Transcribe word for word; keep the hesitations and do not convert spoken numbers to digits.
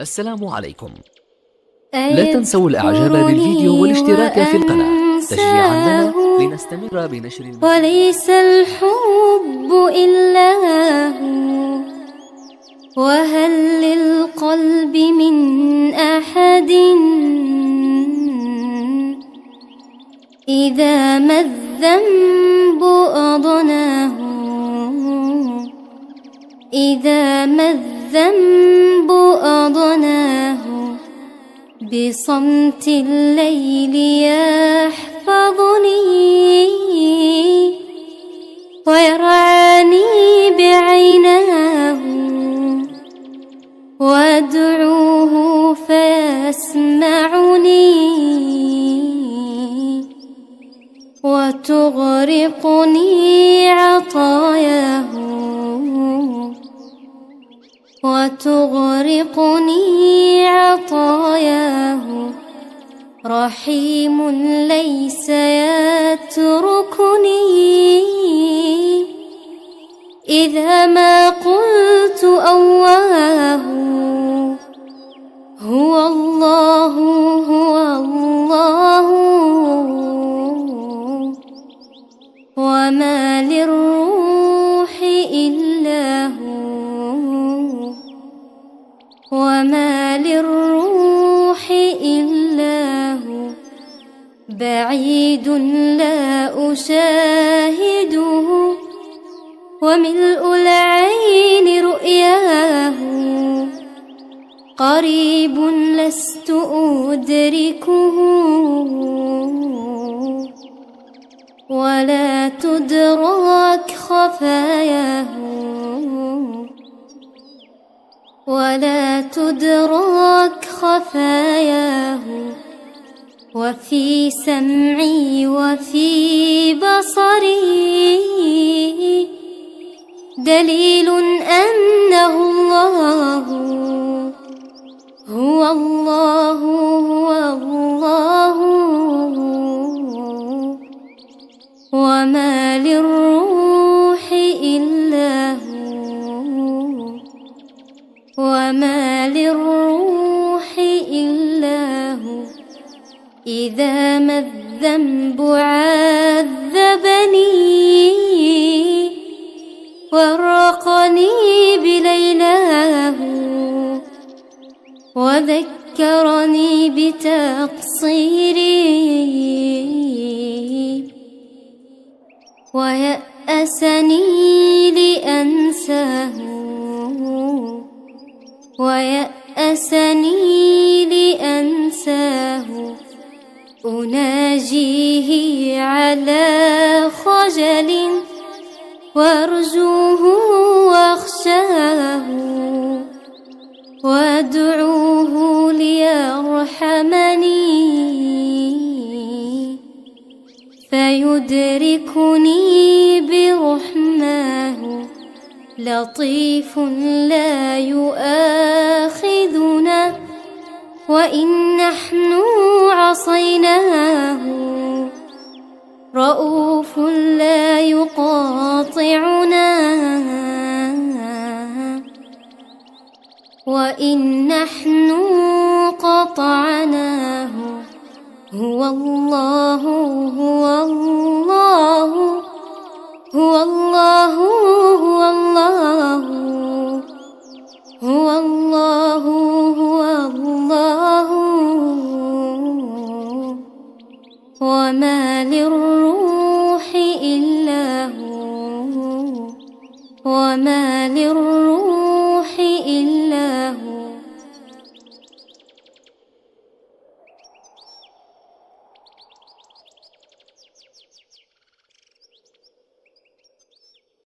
السلام عليكم. لا تنسوا الإعجاب بالفيديو والاشتراك في القناة تشجيعا لنا لنستمر بنشر المزيد. وليس الحب إلا هو، وهل للقلب من أحد إذا ما الذنب أضناه، إذا ما الذنب أضناه بصمت الليل يحفظني ويرعاني بعيناه، وأدعوه فيسمعني وتغرقني عطاياه، وتغرقني عطاياه. رحيم ليس يتركني إذا ما قلت أواه. هو الله هو الله، وما للروح إلا هو، وما للروح إلا هو. بعيد لا أشاهده وملء العين رؤياه، قريب لست أدركه ولا تدرك خفاياه، ولا تدرك خفاياه. وفي سمعي وفي بصري دليل أنه الله، هو الله هو الله. وما للروح إلا هو، وما للروح إلا هو. إذا ما الذنب عذبني ورقني بليلاه، وذكرني بتقصيري ويأسني لأنساه، ويأسني لأنساه. أناجيه على خجل وأرجوه وأخشاه، وأدعوه ليرحمني فيدركني برحماه. لطيف لا يؤاخذنا وإن نحن عصيناه، رؤوف لا يقاطعنا وإن نحن قطعناه. هو الله هو الله هو الله هو الله هو الله هو الله. وما للروح إلا هو، وما للروح إلا هو.